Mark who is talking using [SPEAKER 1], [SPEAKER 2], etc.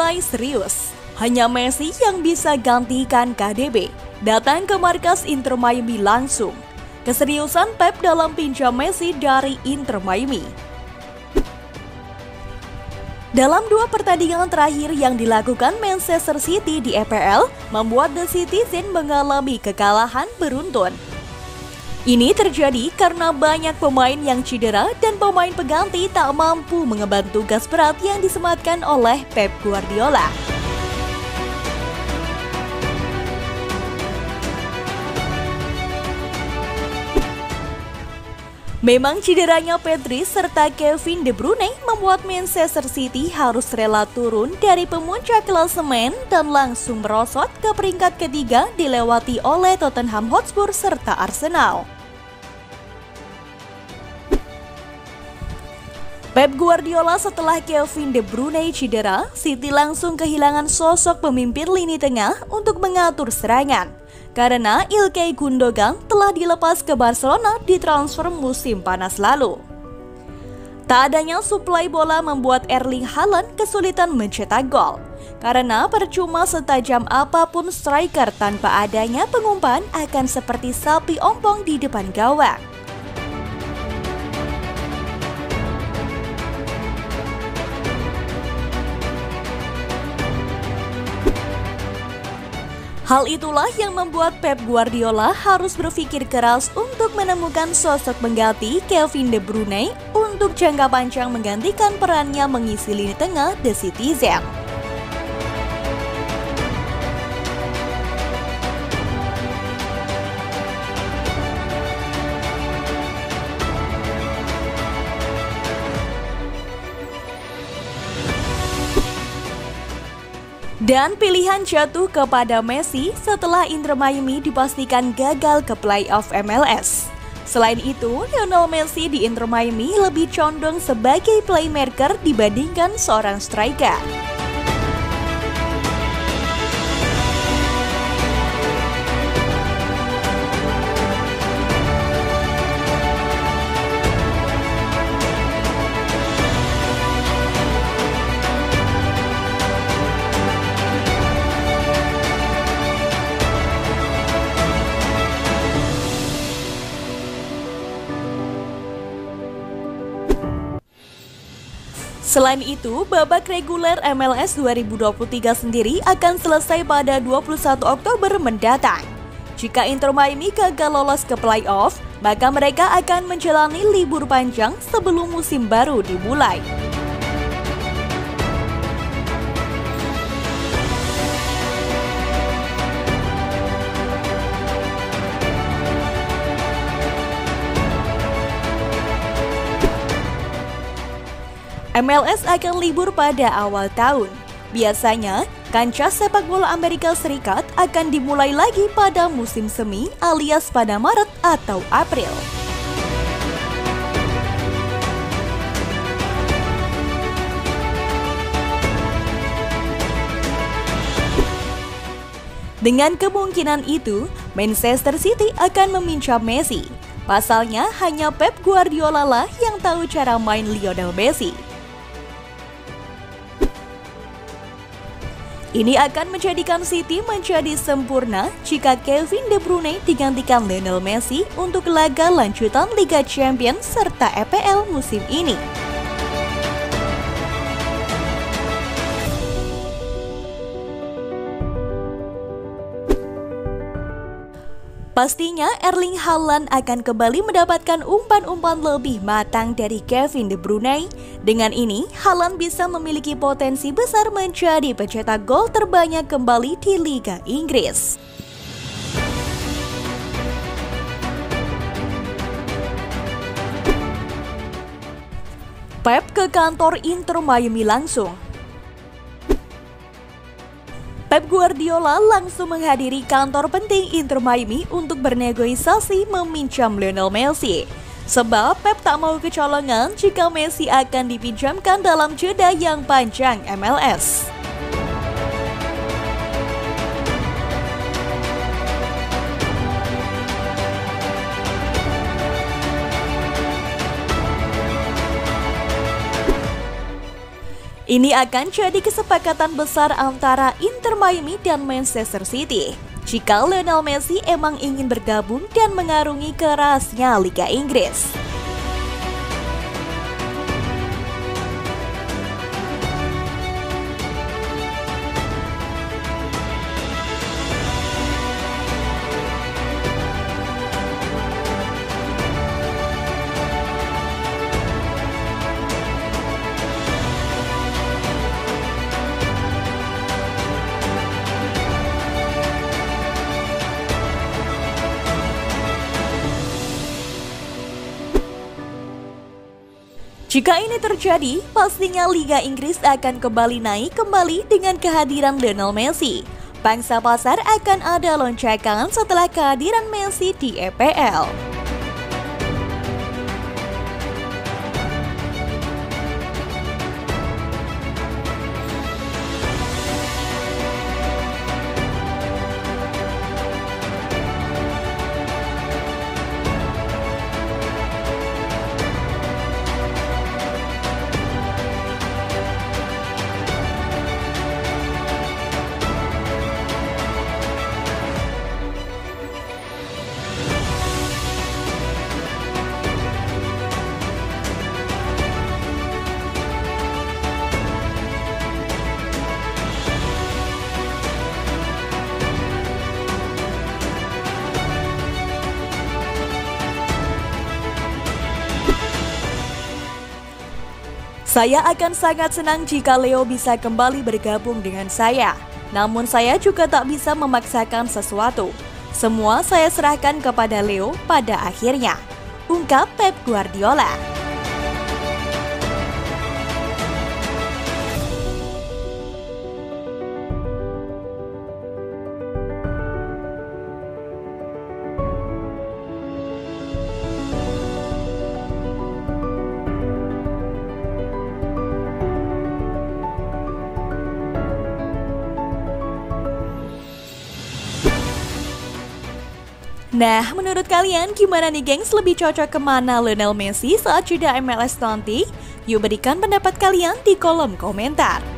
[SPEAKER 1] mulai serius. Hanya Messi yang bisa gantikan KDB. Datang ke markas Inter Miami langsung. Keseriusan Pep dalam pinjam Messi dari Inter Miami. Dalam 2 pertandingan terakhir yang dilakukan Manchester City di EPL, membuat The Citizen mengalami kekalahan beruntun. Ini terjadi karena banyak pemain yang cedera dan pemain pengganti tak mampu mengemban tugas berat yang disematkan oleh Pep Guardiola. Memang cederanya Pedri serta Kevin De Bruyne membuat Manchester City harus rela turun dari pemuncak klasemen dan langsung merosot ke peringkat ketiga dilewati oleh Tottenham Hotspur serta Arsenal. Pep Guardiola setelah Kevin De Bruyne cedera, City langsung kehilangan sosok pemimpin lini tengah untuk mengatur serangan. Karena Ilkay Gundogan telah dilepas ke Barcelona di transfer musim panas lalu. Tak adanya suplai bola membuat Erling Haaland kesulitan mencetak gol. Karena percuma setajam apapun striker tanpa adanya pengumpan akan seperti sapi ompong di depan gawang. Hal itulah yang membuat Pep Guardiola harus berpikir keras untuk menemukan sosok pengganti Kevin De Bruyne untuk jangka panjang menggantikan perannya mengisi lini tengah The Citizen. Dan pilihan jatuh kepada Messi setelah Inter Miami dipastikan gagal ke playoff MLS. Selain itu, Lionel Messi di Inter Miami lebih condong sebagai playmaker dibandingkan seorang striker. Selain itu, babak reguler MLS 2023 sendiri akan selesai pada 21 Oktober mendatang. Jika Inter Miami gagal lolos ke playoff, maka mereka akan menjalani libur panjang sebelum musim baru dimulai. MLS akan libur pada awal tahun. Biasanya, kancah sepak bola Amerika Serikat akan dimulai lagi pada musim semi alias pada Maret atau April. Dengan kemungkinan itu, Manchester City akan meminjam Messi. Pasalnya, hanya Pep Guardiola lah yang tahu cara main Lionel Messi. Ini akan menjadikan City menjadi sempurna jika Kevin De Bruyne digantikan Lionel Messi untuk laga lanjutan Liga Champions serta EPL musim ini. Pastinya Erling Haaland akan kembali mendapatkan umpan-umpan lebih matang dari Kevin De Bruyne. Dengan ini, Haaland bisa memiliki potensi besar menjadi pencetak gol terbanyak kembali di Liga Inggris. Pep ke kantor Inter Miami langsung. Pep Guardiola langsung menghadiri kantor penting Inter Miami untuk bernegosiasi meminjam Lionel Messi. Sebab Pep tak mau kecolongan jika Messi akan dipinjamkan dalam jeda yang panjang MLS. Ini akan jadi kesepakatan besar antara Inter Miami dan Manchester City jika Lionel Messi emang ingin bergabung dan mengarungi kerasnya Liga Inggris. Jika ini terjadi, pastinya Liga Inggris akan kembali naik dengan kehadiran Lionel Messi. Pangsa pasar akan ada lonjakan setelah kehadiran Messi di EPL. Saya akan sangat senang jika Leo bisa kembali bergabung dengan saya. Namun saya juga tak bisa memaksakan sesuatu. Semua saya serahkan kepada Leo pada akhirnya, ungkap Pep Guardiola. Nah, menurut kalian gimana nih gengs, lebih cocok kemana Lionel Messi saat jeda MLS nanti? Yuk berikan pendapat kalian di kolom komentar.